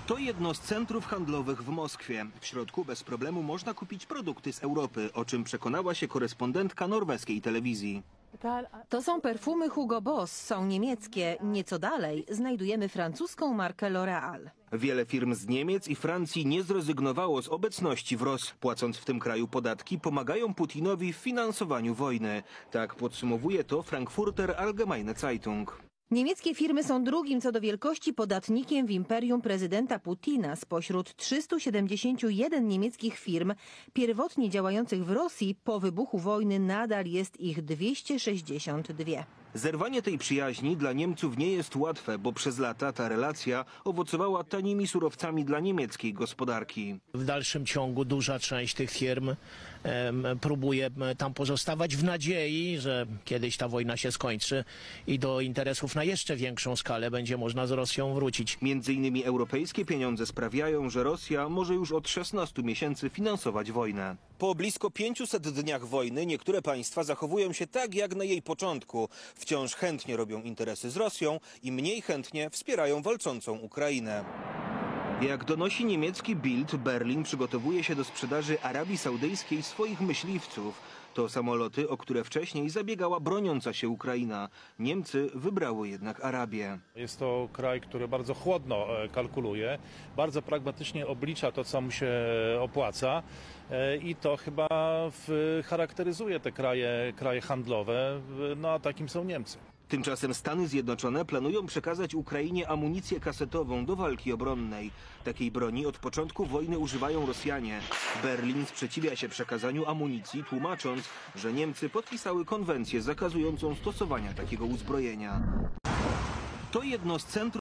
To jedno z centrów handlowych w Moskwie. W środku bez problemu można kupić produkty z Europy, o czym przekonała się korespondentka norweskiej telewizji. To są perfumy Hugo Boss, są niemieckie. Nieco dalej znajdujemy francuską markę L'Oréal. Wiele firm z Niemiec i Francji nie zrezygnowało z obecności w ROS. Płacąc w tym kraju podatki, pomagają Putinowi w finansowaniu wojny. Tak podsumowuje to Frankfurter Allgemeine Zeitung. Niemieckie firmy są drugim co do wielkości podatnikiem w imperium prezydenta Putina. Spośród 371 niemieckich firm pierwotnie działających w Rosji po wybuchu wojny nadal jest ich 262. Zerwanie tej przyjaźni dla Niemców nie jest łatwe, bo przez lata ta relacja owocowała tanimi surowcami dla niemieckiej gospodarki. W dalszym ciągu duża część tych firm próbuje tam pozostawać w nadziei, że kiedyś ta wojna się skończy i do interesów na jeszcze większą skalę będzie można z Rosją wrócić. Między innymi europejskie pieniądze sprawiają, że Rosja może już od 16 miesięcy finansować wojnę. Po blisko 500 dniach wojny niektóre państwa zachowują się tak jak na jej początku. Wciąż chętnie robią interesy z Rosją i mniej chętnie wspierają walczącą Ukrainę. Jak donosi niemiecki Bild, Berlin przygotowuje się do sprzedaży Arabii Saudyjskiej swoich myśliwców. To samoloty, o które wcześniej zabiegała broniąca się Ukraina. Niemcy wybrały jednak Arabię. Jest to kraj, który bardzo chłodno kalkuluje, bardzo pragmatycznie oblicza to, co mu się opłaca i to chyba charakteryzuje te kraje handlowe, no a takim są Niemcy. Tymczasem Stany Zjednoczone planują przekazać Ukrainie amunicję kasetową do walki obronnej. Takiej broni od początku wojny używają Rosjanie. Berlin sprzeciwia się przekazaniu amunicji, tłumacząc, że Niemcy podpisały konwencję zakazującą stosowania takiego uzbrojenia. To jedno z centrów